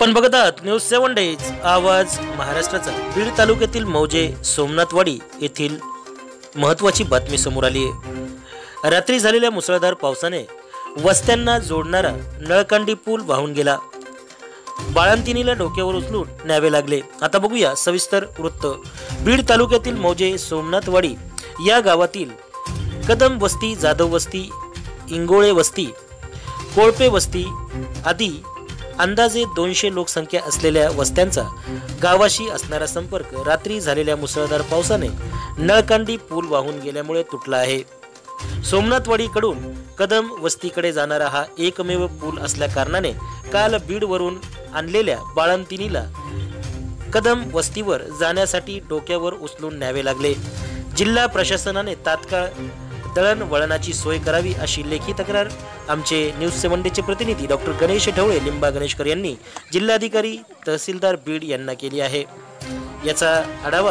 आपण बघत आहात न्यूज 7 डेज आवाज महाराष्ट्राचा। बीड तालुक्यातील मौजे सोमनाथवाडी येथील महत्त्वाची बातमी समोर आली आहे। रात्री झालेल्या मुसळधार पावसाने वस्त्यांना जोडणारा नळकांडी पूल वाहून गेला। बाळंतिणीला डोक्यावर उचलून न्यावे लागले। आता बघूया सविस्तर वृत्त। बीड तालुक्यातील मौजे सोमनाथवाडी या गावातील कदम वस्ती, जाधव वस्ती, इंगोळे वस्ती, कोळपे वस्ती आदी अंदाजे 200 लोकसंख्या असलेल्या वस्त्यांचा गावाशी असणारा संपर्क रात्री झालेल्या मुसळधार पावसाने नळकांडी पूल वाहून गेल्यामुळे तुटला आहे। सोमनाथवाडीकडून कदम वस्तीकडे जाणारा हा एकमेव पूल असल्या कारणाने काल बीडवरून आणलेल्या बाळंतिणीला कदम वस्तीवर जाण्यासाठी डोक्यावर उचलून न्यावे लागले। जिल्हा प्रशासनाने तात्काळ दळणवळणाची सोय करावी अशी लेखी तक्रार आमचे न्यूज 7 डेचे प्रतिनिधी डॉक्टर गणेश ढवळे लिंबा गणेशकर यांनी जिल्हाधिकारी तहसीलदार बीड यांना केली आहे। याचा आढावा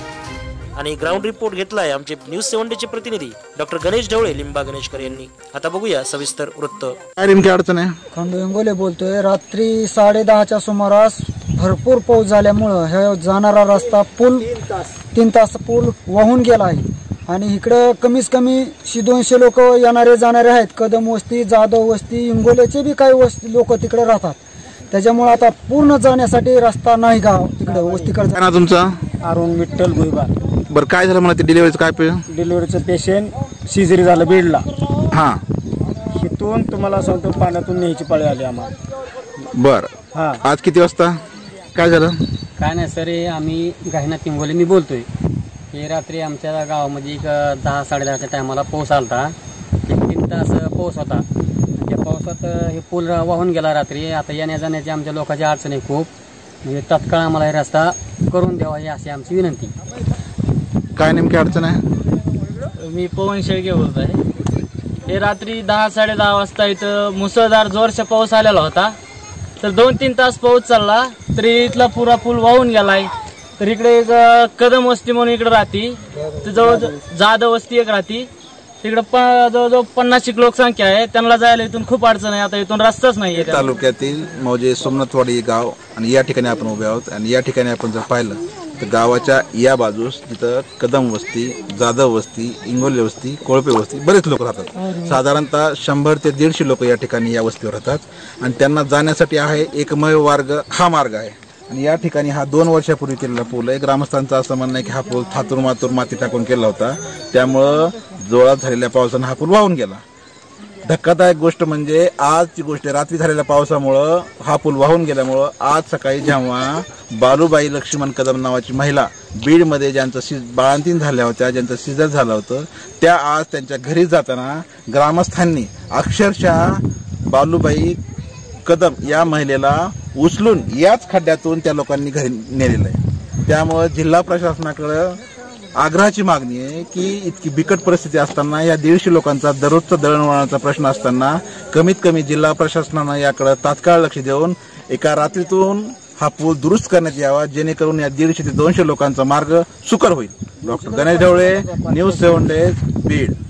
आणि ग्राउंड रिपोर्ट घेतला आहे आमचे न्यूज 7 डेचे प्रतिनिधी डॉक्टर गणेश ढवळे लिंबा गणेशकर यांनी। आता बघूया सविस्तर वृत्त। नेमकी अडचण आहे? खंडू इंगोले बोलतोय। रात्री 10:30च्या सुमारास भरपूर पाऊस झाल्यामुळे हे जाणारा रस्ता पूल 3 तास पूल वाहून गेला आहे आणि इकडे कमीत कमी 200 लोक येणारे जाणारे आहेत। कदम वस्ती, जाधव वस्ती, इंगोलेचे बी काही वस्ती लोक तिकडे राहतात। त्याच्यामुळे आता पूर्ण जाण्यासाठी रस्ता नाही गाव तिकडे वस्तीकडे। काय नाव तुमचं? अरुण विठ्ठल भुईबार। बरं, काय झालं मला ते डिलिव्हरीचं काय डिलिव्हरीचं पेशंट सिजरी झालं बीडला। हा, इथून तुम्हाला सांगतो पाण्यातून न्यायची पाळी आली आम्हाला। बरं, हा, आज किती वाजता काय झालं? काय नाही सर, आम्ही गायनाथ इंगोले मी बोलतोय। हे रात्री आमच्या गावामध्ये एक 10-10:30च्या टायमाला पाऊस आलता। 3 तास पाऊस होता। त्या पावसात हे पूल वाहून गेला रात्री। आता येण्या जाण्याची आमच्या लोकांची अडचण आहे खूप, म्हणजे तात्काळ आम्हाला हे रस्ता करून द्यावा ही अशी आमची विनंती। काय नेमकी अडचण आहे? मी पवन शेळके बोलत आहे। हे रात्री 10-10:30 वाजता इथं मुसळधार जोरचा पाऊस आलेला होता। तर 2-3 तास पाऊस चालला तरी इथला पुरा पूल वाहून गेलाय। तर इकडे एक कदम वस्ती म्हणून इकडे राहती, तर जवळ जाधव वस्ती एक राहती, तिकडे जवळजवळ 50 लोकसंख्या आहे। त्यांना जायला इथून खूप अडचण आहे। आता इथून रस्ताच नाही आहे। तालुक्यातील मौजे सोमनाथवाडी गाव आणि या ठिकाणी आपण उभे आहोत आणि या ठिकाणी आपण जर पाहिलं तर गावाच्या या बाजूस तिथं कदम वस्ती, जाधव वस्ती, इंगोले वस्ती, कोळपे वस्ती बरेच लोक राहतात। साधारणतः 100 ते 150 लोक या ठिकाणी या वस्तीवर राहतात आणि त्यांना जाण्यासाठी आहे एकमेव मार्ग हा मार्ग आहे। आणि या ठिकाणी हा 2 वर्षापूर्वी केलेला पूल आहे। ग्रामस्थांचं असं म्हणणं आहे की हा पूल थातूर मातूर माती टाकून केला होता, त्यामुळं जोरात झालेल्या पावसानं हा पूल वाहून गेला। धक्कादायक गोष्ट म्हणजे आजची गोष्ट, रात्री झालेल्या पावसामुळं हा पूल वाहून गेल्यामुळं आज सकाळी जेव्हा बालूबाई लक्ष्मण कदम नावाची महिला बीडमध्ये ज्यांचं बाळंतीण झाल्या होत्या, ज्यांचं सिजर झालं होतं, त्या आज त्यांच्या घरी जाताना ग्रामस्थांनी अक्षरशः बालूबाई कदम या महिलेला उचलून याच खड्ड्यातून त्या लोकांनी घरी नेलेलं आहे। त्यामुळे जिल्हा प्रशासनाकडे आग्रहाची मागणी आहे की इतकी बिकट परिस्थिती असताना या 150 लोकांचा दररोजचा दळणवळणाचा प्रश्न असताना कमीत कमी जिल्हा प्रशासनानं याकडे तात्काळ लक्ष देऊन एका रात्रीतून हा पूल दुरुस्त करण्यात यावा, जेणेकरून या 150 ते 200 लोकांचा मार्ग सुकर होईल। Doctor Ganesh Dhawale, news 7 days, Beed.